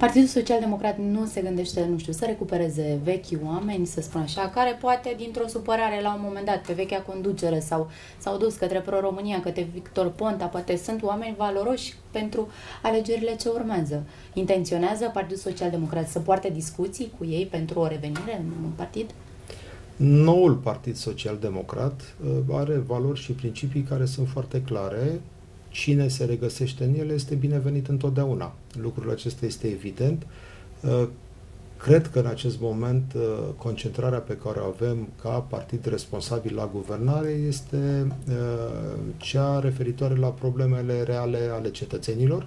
Partidul Social Democrat nu se gândește, nu știu, să recupereze vechii oameni, să spun așa, care poate dintr-o supărare la un moment dat pe vechea conducere s-au dus către Pro-România, către Victor Ponta, poate sunt oameni valoroși pentru alegerile ce urmează. Intenționează Partidul Social Democrat să poarte discuții cu ei pentru o revenire în partid? Noul Partid Social Democrat are valori și principii care sunt foarte clare. Cine se regăsește în ele este binevenit întotdeauna. Lucrul acesta este evident. Cred că în acest moment concentrarea pe care o avem ca partid responsabil la guvernare este cea referitoare la problemele reale ale cetățenilor.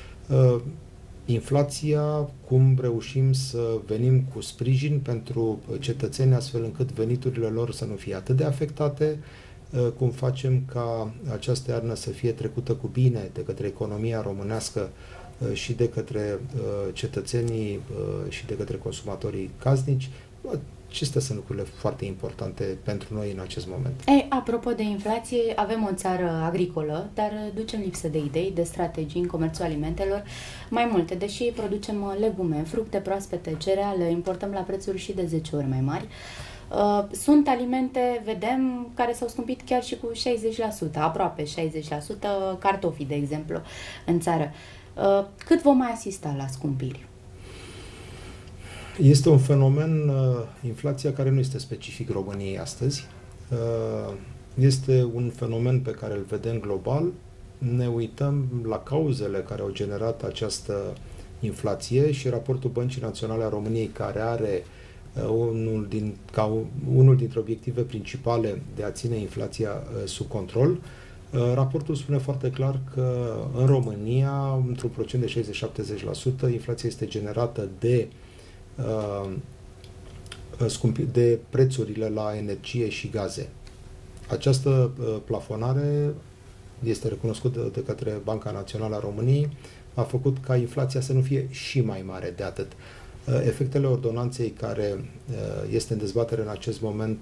Inflația, cum reușim să venim cu sprijin pentru cetățeni astfel încât veniturile lor să nu fie atât de afectate, cum facem ca această iarnă să fie trecută cu bine de către economia românească și de către cetățenii și de către consumatorii casnici. Acestea sunt lucrurile foarte importante pentru noi în acest moment. Apropo de inflație, avem o țară agricolă, dar ducem lipsă de idei, de strategii în comerțul alimentelor mai multe. Deși producem legume, fructe proaspete, cereale, importăm la prețuri și de 10 ori mai mari. Sunt alimente, vedem, care s-au scumpit chiar și cu 60%, aproape 60%, cartofii, de exemplu, în țară. Cât vom mai asista la scumpiri? Este un fenomen, inflația, care nu este specific României astăzi. Este un fenomen pe care îl vedem global. Ne uităm la cauzele care au generat această inflație și raportul Băncii Naționale a României, care are unul dintre obiective principale de a ține inflația sub control. Raportul spune foarte clar că în România, într-un procent de 60-70%, inflația este generată de prețurile la energie și gaze. Această plafonare este recunoscută de către Banca Națională a României, a făcut ca inflația să nu fie și mai mare de atât. Efectele ordonanței care este în dezbatere în acest moment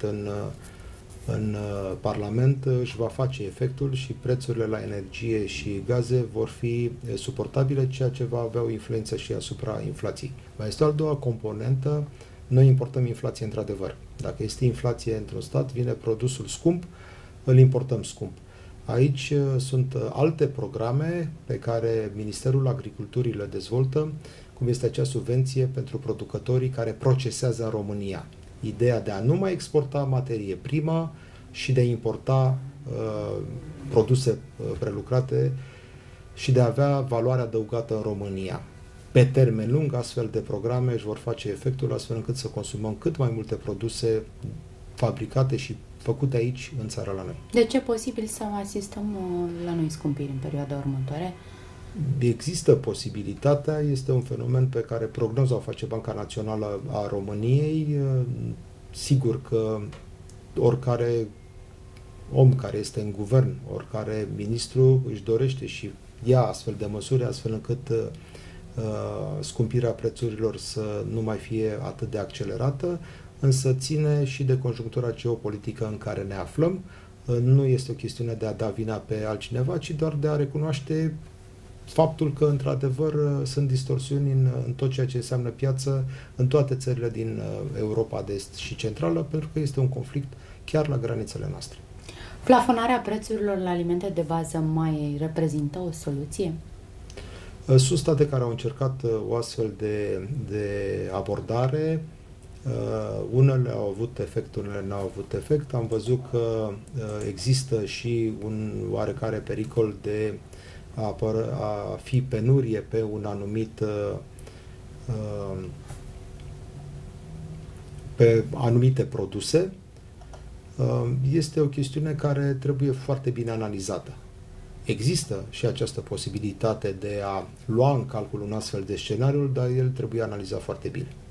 în Parlament își va face efectul și prețurile la energie și gaze vor fi suportabile, ceea ce va avea o influență și asupra inflației. Mai este o a doua componentă. Noi importăm inflație într-adevăr. Dacă este inflație într-un stat, vine produsul scump, îl importăm scump. Aici sunt alte programe pe care Ministerul Agriculturii le dezvoltă, cum este acea subvenție pentru producătorii care procesează în România. Ideea de a nu mai exporta materie primă și de a importa produse prelucrate și de a avea valoare adăugată în România. Pe termen lung, astfel de programe își vor face efectul astfel încât să consumăm cât mai multe produse fabricate și făcute aici, în țara la noi. De ce e posibil să asistăm la noi scumpiri în perioada următoare? Există posibilitatea, este un fenomen pe care prognoza o face Banca Națională a României. Sigur că oricare om care este în guvern, oricare ministru își dorește și ia astfel de măsuri, astfel încât scumpirea prețurilor să nu mai fie atât de accelerată, însă ține și de conjunctura geopolitică în care ne aflăm. Nu este o chestiune de a da vina pe altcineva, ci doar de a recunoaște faptul că, într-adevăr, sunt distorsiuni în tot ceea ce înseamnă piață în toate țările din Europa de Est și Centrală, pentru că este un conflict chiar la granițele noastre. Plafonarea prețurilor la alimente de bază mai reprezintă o soluție? Sunt state care au încercat o astfel de abordare. Unele au avut efect, unele nu au avut efect. Am văzut că există și un oarecare pericol de a fi penurie pe un anumit pe anumite produse. Este o chestiune care trebuie foarte bine analizată. Există și această posibilitate de a lua în calcul un astfel de scenariu, dar el trebuie analizat foarte bine.